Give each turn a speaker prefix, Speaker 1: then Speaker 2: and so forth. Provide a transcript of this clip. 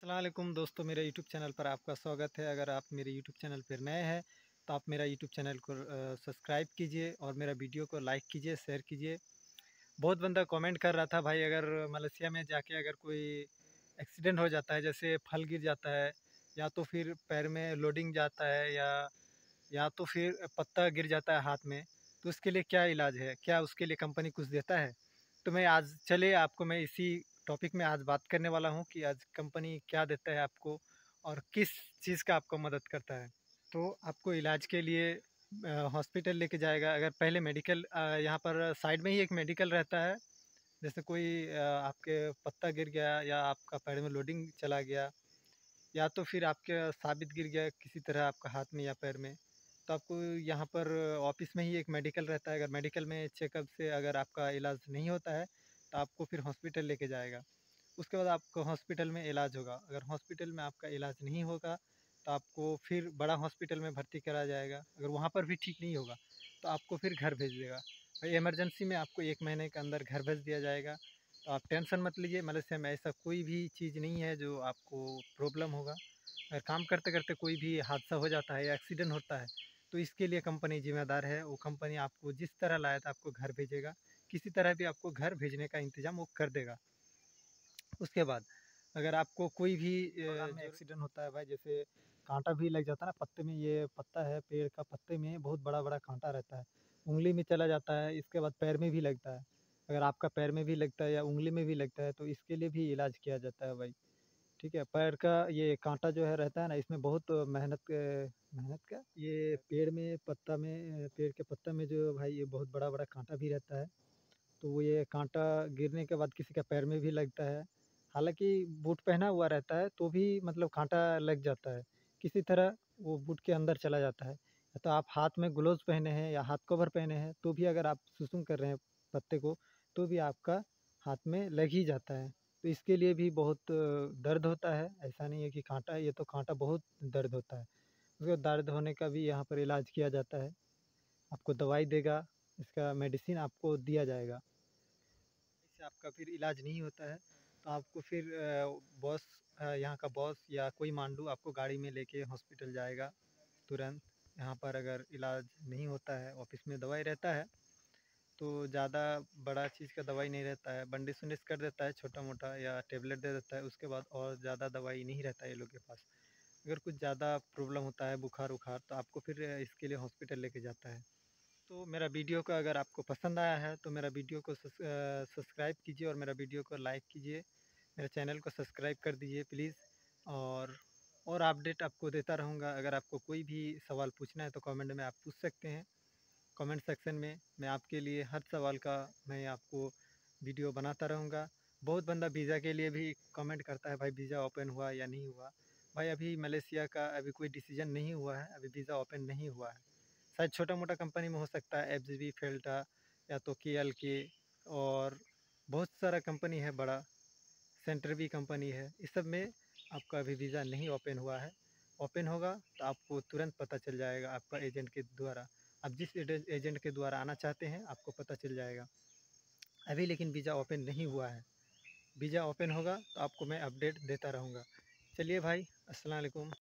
Speaker 1: अस्सलाम वालेकुम दोस्तों, मेरे यूट्यूब चैनल पर आपका स्वागत है। अगर आप मेरे यूट्यूब चैनल पर नए हैं तो आप मेरा यूट्यूब चैनल को सब्सक्राइब कीजिए और मेरा वीडियो को लाइक कीजिए, शेयर कीजिए। बहुत बंदा कमेंट कर रहा था भाई, अगर मलेशिया में जाके अगर कोई एक्सीडेंट हो जाता है, जैसे फल गिर जाता है या तो फिर पैर में लोडिंग जाता है या तो फिर पत्ता गिर जाता है हाथ में, तो उसके लिए क्या इलाज है, क्या उसके लिए कंपनी कुछ देता है? तो मैं आज चलिए आपको मैं इसी टॉपिक में आज बात करने वाला हूँ कि आज कंपनी क्या देता है आपको और किस चीज़ का आपको मदद करता है। तो आपको इलाज के लिए हॉस्पिटल लेके जाएगा। अगर पहले मेडिकल यहाँ पर साइड में ही एक मेडिकल रहता है। जैसे कोई आपके पत्ता गिर गया या आपका पैर में लोडिंग चला गया या तो फिर आपके साबित गिर गया किसी तरह आपका हाथ में या पैर में, तो आपको यहाँ पर ऑफिस में ही एक मेडिकल रहता है। अगर मेडिकल में चेकअप से अगर आपका इलाज नहीं होता है तो आपको फिर हॉस्पिटल लेके जाएगा। उसके बाद आपको हॉस्पिटल में इलाज होगा। अगर हॉस्पिटल में आपका इलाज नहीं होगा तो आपको फिर बड़ा हॉस्पिटल में भर्ती करा जाएगा। अगर वहाँ पर भी ठीक नहीं होगा तो आपको फिर घर भेज देगा। इमरजेंसी में आपको 1 महीने के अंदर घर भेज दिया जाएगा। तो आप टेंशन मत लीजिए, मलेशिया में ऐसा कोई भी चीज़ नहीं है जो आपको प्रॉब्लम होगा। अगर काम करते करते कोई भी हादसा हो जाता है या एक्सीडेंट होता है तो इसके लिए कंपनी जिम्मेदार है। वो कंपनी आपको जिस तरह लाया था आपको घर भेजेगा, किसी तरह भी आपको घर भेजने का इंतज़ाम वो कर देगा। उसके बाद अगर आपको कोई भी बगान में एक्सीडेंट होता है भाई, जैसे कांटा भी लग जाता है ना पत्ते में, ये पत्ता है पेड़ का, पत्ते में बहुत बड़ा बड़ा कांटा रहता है, उंगली में चला जाता है, इसके बाद पैर में भी लगता है। अगर आपका पैर में भी लगता है या उंगली में भी लगता है तो इसके लिए भी इलाज किया जाता है भाई। ठीक है, पैर का ये कांटा जो है रहता है ना, इसमें बहुत मेहनत का ये पेड़ में पत्ता में पेड़ के पत्ता में जो भाई ये बहुत बड़ा बड़ा कांटा भी रहता है। तो वो ये कांटा गिरने के बाद किसी का पैर में भी लगता है। हालाँकि बूट पहना हुआ रहता है तो भी मतलब कांटा लग जाता है। किसी तरह वो बूट के अंदर चला जाता है। या तो आप हाथ में ग्लव्स पहने हैं या हाथ कवर पहने हैं तो भी अगर आप सुसुम कर रहे हैं पत्ते को तो भी आपका हाथ में लग ही जाता है। तो इसके लिए भी बहुत दर्द होता है। ऐसा नहीं है कि कांटा, ये तो कांटा बहुत दर्द होता है। उसको दर्द होने का भी यहाँ पर इलाज किया जाता है। आपको दवाई देगा, इसका मेडिसिन आपको दिया जाएगा। इससे आपका फिर इलाज नहीं होता है तो आपको फिर बॉस यहाँ का बॉस या कोई मांडू आपको गाड़ी में लेके हॉस्पिटल जाएगा तुरंत। यहाँ पर अगर इलाज नहीं होता है, ऑफिस में दवाई रहता है तो ज़्यादा बड़ा चीज़ का दवाई नहीं रहता है, बंदिश वंदिश कर देता है छोटा मोटा या टेबलेट दे देता है। उसके बाद और ज़्यादा दवाई नहीं रहता है ये लोग के पास। अगर कुछ ज़्यादा प्रॉब्लम होता है, बुखार उखार, तो आपको फिर इसके लिए हॉस्पिटल लेके जाता है। तो मेरा वीडियो का अगर आपको पसंद आया है तो मेरा वीडियो को सब्सक्राइब कीजिए और मेरा वीडियो को लाइक कीजिए। मेरे चैनल को सब्सक्राइब कर दीजिए प्लीज़। और और अपडेट आपको देता रहूँगा। अगर आपको कोई भी सवाल पूछना है तो कमेंट में आप पूछ सकते हैं। कमेंट सेक्शन में मैं आपके लिए हर सवाल का मैं आपको वीडियो बनाता रहूँगा। बहुत बंदा वीज़ा के लिए भी कमेंट करता है, भाई वीज़ा ओपन हुआ या नहीं हुआ। भाई अभी मलेशिया का अभी कोई डिसीजन नहीं हुआ है, अभी वीज़ा ओपन नहीं हुआ है। शायद छोटा-मोटा कंपनी में हो सकता है, एफजीबी, फेल्टा या तो केएलके और बहुत सारा कंपनी है बड़ा, सेंटर भी कंपनी है। इस सब में आपका अभी वीज़ा नहीं ओपन हुआ है। ओपन होगा तो आपको तुरंत पता चल जाएगा आपका एजेंट के द्वारा। आप जिस एजेंट के द्वारा आना चाहते हैं आपको पता चल जाएगा। अभी लेकिन वीज़ा ओपन नहीं हुआ है। वीज़ा ओपन होगा तो आपको मैं अपडेट देता रहूँगा। चलिए भाई, अस्सलाम वालेकुम।